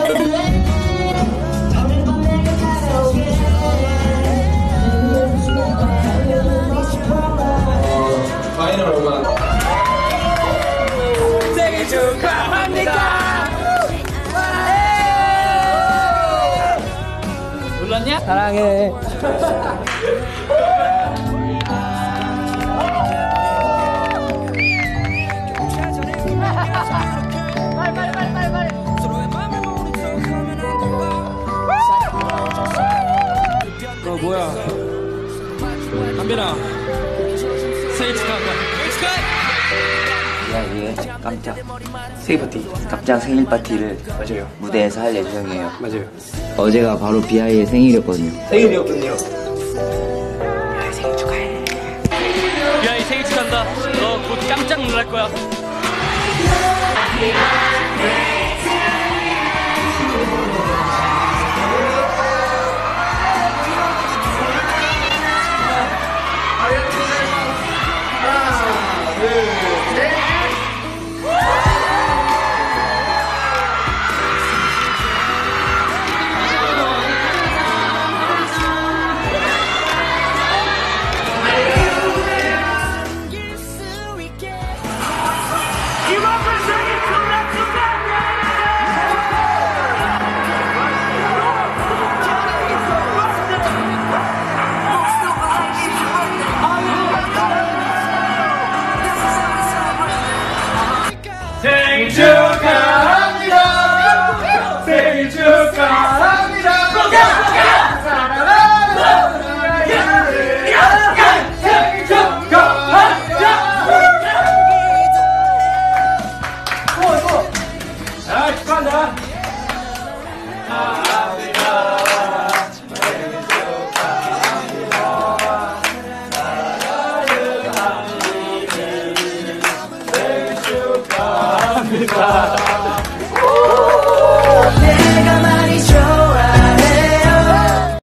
파이널 음악. 생일 축하합니다. 몰랐냐? 사랑해. 뭐야? 담배나 생일 축하한다. 생일 축하해. 이야기의 깜짝 생일 파티, 깜짝 생일 파티를 맞아요. 무대에서 할 예정이에요. 맞아요. 어제가 바로 비아이의 생일이었거든요. 생일이었군요. 비아이 생일 축하해. 비아이 생일 축하한다. 너 곧 깜짝 놀랄 거야.